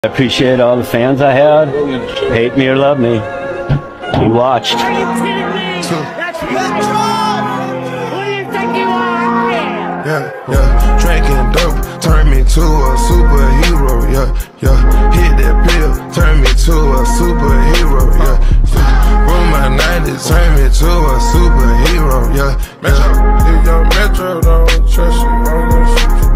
I appreciate all the fans I had. Hate me or love me. You watched. Are you kidding me? That's Metro! Who do you think you are? Yeah. Drinking dope turned me to a superhero. Yeah. Hit that pill, turned me to a superhero. Yeah. From my 90s, turned me to a superhero. Yeah. Metro, if your Metro don't trust you, I'm gonna shoot you.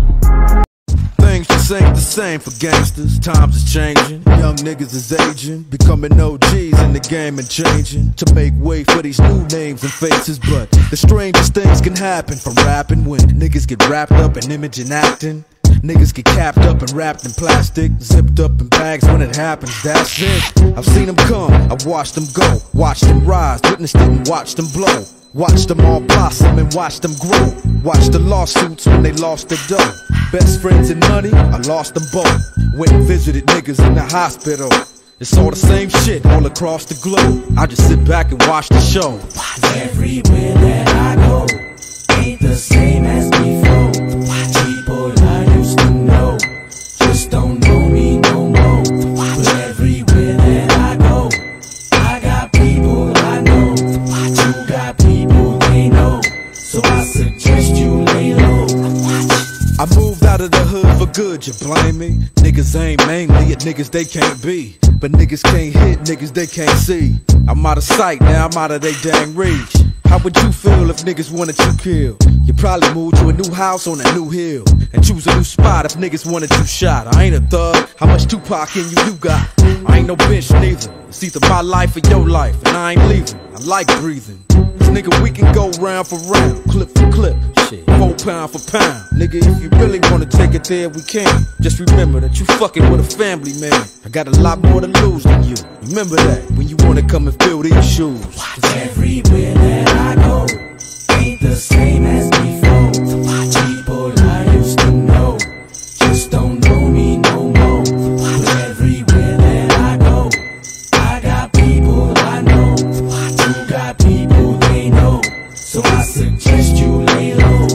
Things just ain't the same for gangsters. Times is changing, young niggas is aging, becoming OGs in the game and changing to make way for these new names and faces. But the strangest things can happen from rapping when niggas get wrapped up in image and acting. Niggas get capped up and wrapped in plastic, zipped up in bags when it happens, that's it. I've seen them come, I've watched them go, watched them rise, witnessed it and watched them blow. Watched them all blossom and watched them grow. Watched the lawsuits when they lost their dough. Best friends and money, I lost them both. Went and visited niggas in the hospital. It's all the same shit all across the globe. I just sit back and watch the show. Everywhere that I go ain't the same as before. People I used to know just don't know me no more. But everywhere that I go, I got people I know. You got people they know, so I suggest you lay low. I moved out of the hood for good, you blame me? Niggas aim mainly at niggas they can't be, but niggas can't hit niggas they can't see. I'm out of sight, now I'm out of they dang reach. How would you feel if niggas wanted you killed? You probably move to a new house on a new hill and choose a new spot if niggas wanted you shot. I ain't a thug, how much Tupac in you got? I ain't no bitch neither, it's either my life or your life, and I ain't leaving, I like breathing. Cause nigga, we can go round for round, clip for clip, shit, 4 pound for pound. Nigga, if you really wanna take it there, we can. Just remember that you fucking with a family man. I got a lot more to lose than you. Remember that when you wanna come and fill these shoes. Everywhere that I go ain't the same as before. People I used to know just don't know me no more. But everywhere that I go, I got people I know. You got people they know, so I suggest you lay low.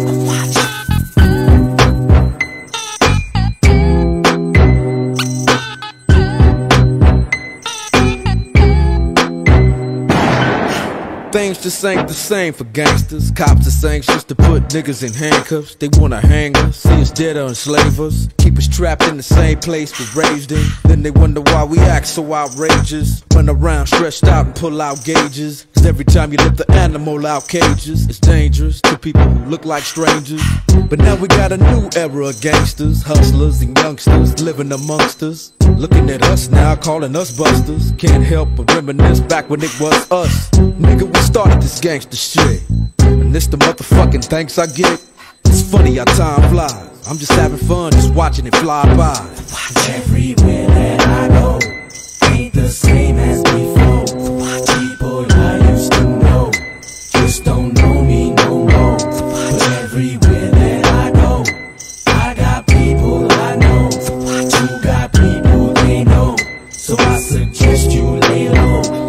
Things just ain't the same for gangsters. Cops is anxious to put niggas in handcuffs. They wanna hang us, see us dead or enslave us, keep us trapped in the same place we're raised in. Then they wonder why we act so outrageous. Run around stretched out and pull out gauges. Cause every time you let the animal out cages, it's dangerous to people who look like strangers. But now we got a new era of gangsters, hustlers and youngsters living amongst us. Looking at us now, calling us busters. Can't help but reminisce back when it was us. Nigga, we started this gangster shit, and this the motherfucking thanks I get. It's funny how time flies, I'm just having fun, just watching it fly by. Everywhere that I go ain't the same as before. People I used to know just don't know me no more. But everywhere that I go, I got people I know. You got people they know, so I suggest you lay low.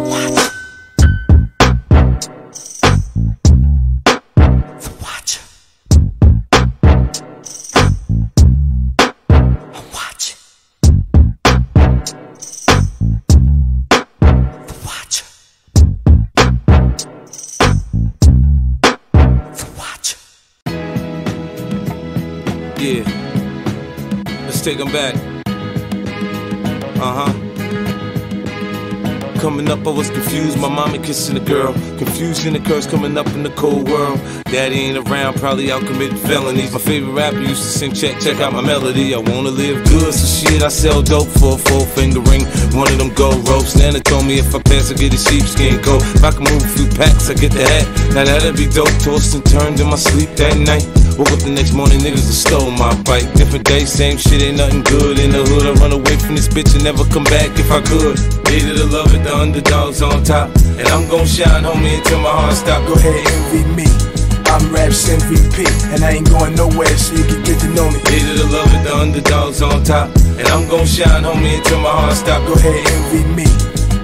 Yeah, let's take them back. Coming up, I was confused. My mommy kissing a girl. Confusion occurs coming up in the cold world. Daddy ain't around, probably out committing felonies. My favorite rapper used to sing, check out my melody. I wanna live good, so shit, I sell dope for a 4-finger ring. One of them gold ropes. Nana told me if I pass, I get a sheepskin coat. If I can move a few packs, I get the hat. Now that'd be dope. Tossed and turned in my sleep that night. Woke up the next morning, niggas have stole my bike. Different day, same shit, ain't nothing good in the hood. I run away from this bitch and never come back if I could. Hated to love it, the underdogs on top. And I'm gon' shine, homie, until my heart stop. Go ahead, envy me. I'm Raps MVP, and I ain't going nowhere, so you can get to know me. Hated to love it, the underdogs on top. And I'm gon' shine, homie, until my heart stop. Go ahead, envy me.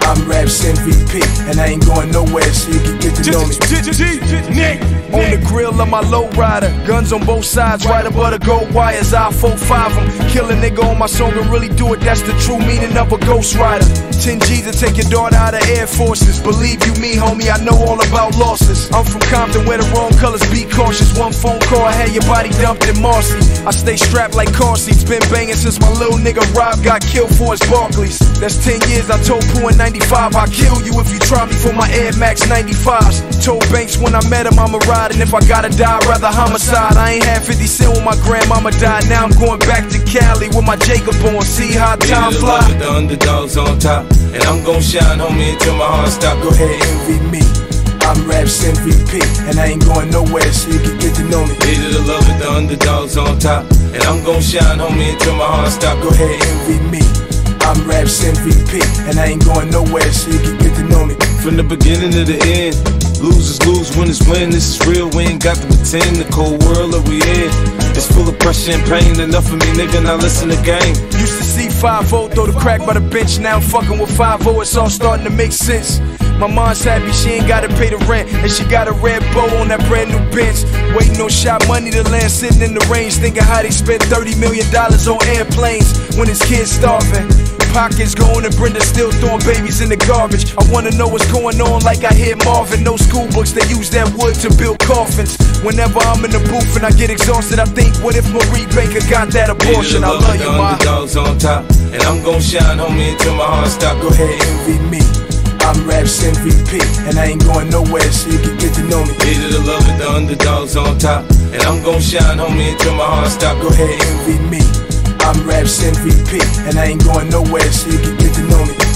I'm Raps MVP, and I ain't going nowhere, so you can get to know me. Nick, on the grill of my lowrider, guns on both sides, right above the gold wires. I 4-5 them, kill a nigga on my song and really do it. That's the true meaning of a ghost rider. 10 G's to take your daughter out of Air Forces. Believe you me, homie, I know all about losses. I'm from Compton where the wrong colors be cautious. One phone call, I had your body dumped in Marcy. I stay strapped like car seats, been banging since my little nigga Rob got killed for his Barclays. That's 10 years, I told Pooh in 95, I'll kill you if you try me for my Air Max 95s. Told Banks when I met him I'ma ride, and if I gotta die, rather homicide. I ain't had 50 cent when my grandmama died, now I'm going back to Cali with my Jacob on, see how time fly. The underdogs on top, and I'm gon' shine, homie, until my heart stop. Go ahead, envy me. I'm Raps MVP, and I ain't going nowhere, so you can get to know me. Hated to love it, the underdogs on top, and I'm gon' shine, homie, until my heart stop. Go ahead, envy me. I'm Raps MVP, and I ain't going nowhere, so you can get to know me. From the beginning to the end, losers lose, winners win. This is real, we ain't got to pretend. The cold world that we in, it's full of pressure and pain. Enough of me, nigga, now listen to game. Used to see 5-0, throw the crack by the bench. Now I'm fucking with 5-0, it's all starting to make sense. My mom's happy she ain't gotta pay the rent, and she got a red bow on that brand new Benz. Waiting on shot money to land, sitting in the range, thinking how they spent $30 million on airplanes when his kids starving. Pockets going and Brenda still throwing babies in the garbage. I wanna know what's going on like I hear Marvin. No school books, they use that wood to build coffins. Whenever I'm in the booth and I get exhausted, I think, what if Marie Baker got that abortion? I love you, ma. Underdogs on top, and I'm gon' shine, homie, until my heart stop. Go ahead, envy me. I'm Raps MVP, and I ain't going nowhere, so you can get to know me. Hated to love it, the underdogs on top, and I'm gon' shine, homie, until my heart stop. Go ahead, envy me. I'm Raps MVP, and I ain't going nowhere, so you can get to know me.